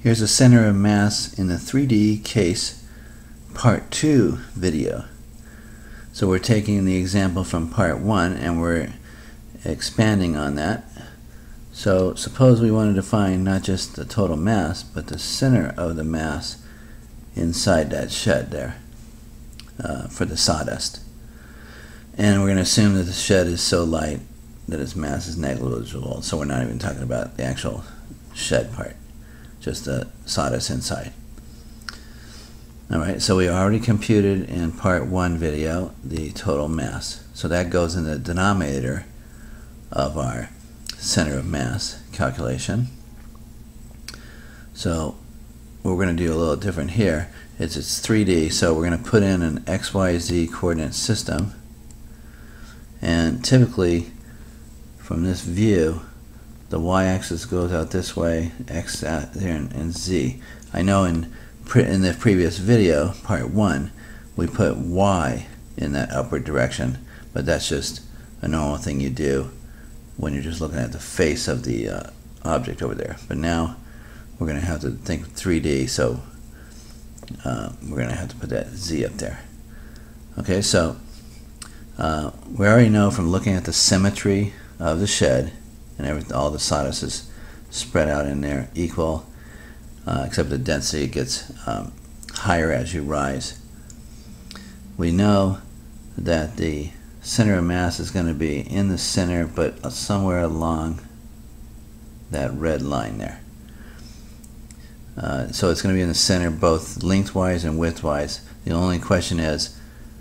Here's the center of mass in the 3D case part 2 video. So we're taking the example from part 1 and we're expanding on that. So suppose we wanted to find not just the total mass, but the center of the mass inside that shed there for the sawdust. And we're going to assume that the shed is so light that its mass is negligible, so we're not even talking about the actual shed part, just the sawdust inside. Alright, so we already computed in part 1 video the total mass. So that goes in the denominator of our center of mass calculation. So what we're going to do a little different here is it's 3D, so we're going to put in an XYZ coordinate system. And typically from this view, the y-axis goes out this way, x out there, and z. I know in the previous video, part 1, we put y in that upward direction, but that's just a normal thing you do when you're just looking at the face of the object over there. But now we're going to have to think 3D, so we're going to have to put that z up there. Okay, so we already know from looking at the symmetry of the shed and everything, all the sawdust is spread out in there equal, except the density gets higher as you rise. We know that the center of mass is going to be in the center, but somewhere along that red line there. So it's going to be in the center both lengthwise and widthwise. The only question is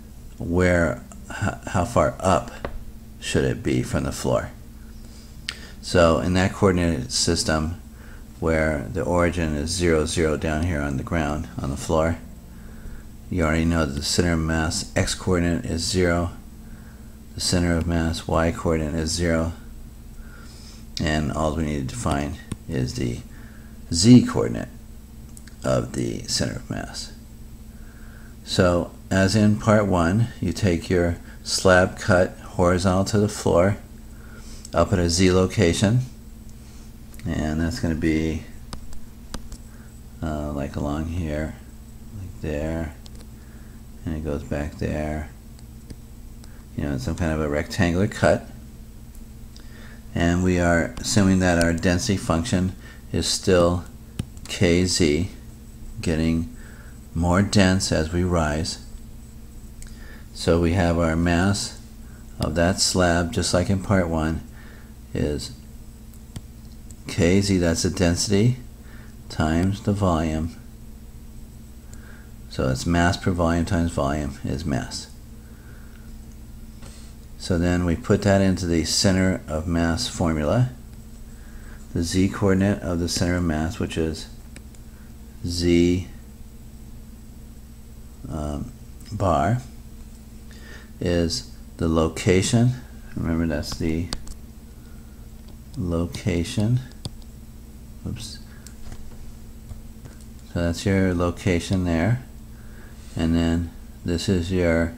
how far up should it be from the floor. So in that coordinate system where the origin is 0, 0 down here on the ground, on the floor, you already know that the center of mass x coordinate is 0, the center of mass y coordinate is 0, and all we need to find is the z coordinate of the center of mass. So as in part 1, you take your slab cut horizontal to the floor up at a z location, and that's going to be like along here, like there, and it goes back there, you know, some kind of a rectangular cut. And we are assuming that our density function is still kz, getting more dense as we rise. So we have our mass of that slab, just like in part 1, is kz, that's the density, times the volume. So it's mass per volume times volume is mass. So then we put that into the center of mass formula. The z coordinate of the center of mass, which is z bar, is the location. Remember, that's the location. Oops. So that's your location there, and then this is your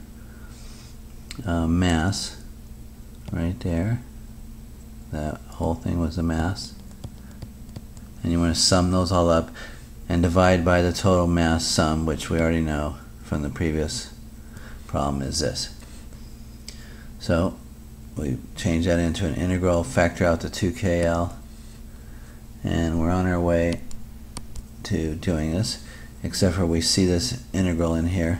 mass right there. That whole thing was the mass, and you want to sum those all up and divide by the total mass sum, which we already know from the previous problem is this. So we change that into an integral, factor out the 2kl, and we're on our way to doing this, except for we see this integral in here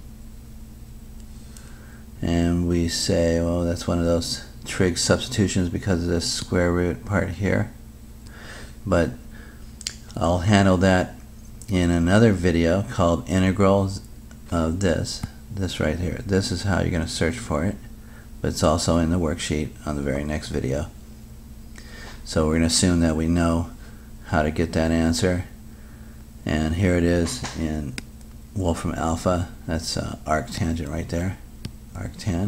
and we say, well, that's one of those trig substitutions because of this square root part here, but I'll handle that in another video called integrals of this right here. This is how you're going to search for it, but it's also in the worksheet on the very next video. So we're going to assume that we know how to get that answer, and here it is in Wolfram alpha. That's arctangent right there, arctan.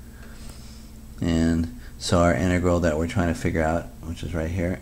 And so our integral that we're trying to figure out, which is right here,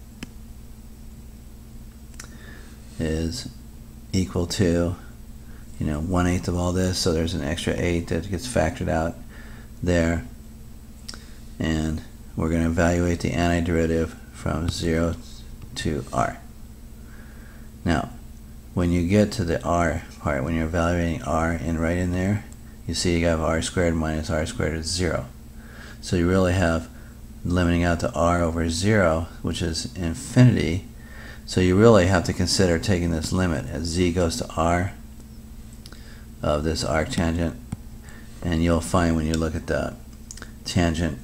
is equal to, you know, 1/8 of all this, so there's an extra 8 that gets factored out there, and we're going to evaluate the antiderivative from 0 to r. Now, when you get to the r part, when you're evaluating r and right in there, you see you have r squared minus r squared is 0. So you really have limiting out to r over 0, which is infinity. So you really have to consider taking this limit as z goes to r of this arctangent, and you'll find when you look at the tangent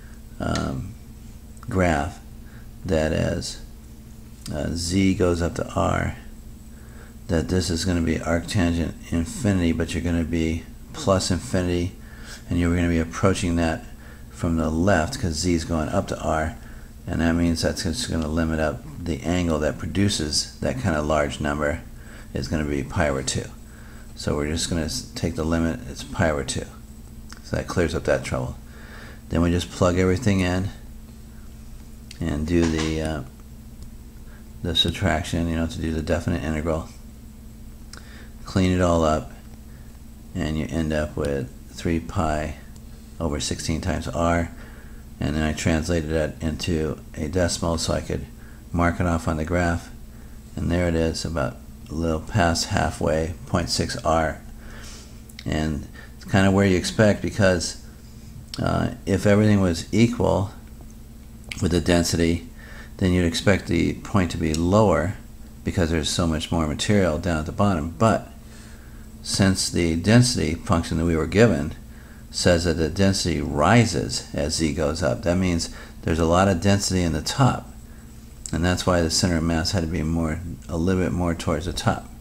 graph that as z goes up to r, that this is going to be arctangent infinity, but you're going to be plus infinity, and you're going to be approaching that from the left because z is going up to r, and that means that's just going to limit up the angle that produces that kind of large number is going to be pi over 2. So we're just going to take the limit, it's pi over 2. So that clears up that trouble. Then we just plug everything in and do the subtraction, to do the definite integral. Clean it all up, and you end up with 3 pi over 16 times r. And then I translated that into a decimal so I could mark it off on the graph. And there it is, about a little past halfway, 0.6 r. And it's kind of where you expect, because if everything was equal with the density, then you'd expect the point to be lower because there's so much more material down at the bottom. But since the density function that we were given says that the density rises as z goes up, that means there's a lot of density in the top, and that's why the center of mass had to be a little bit more towards the top.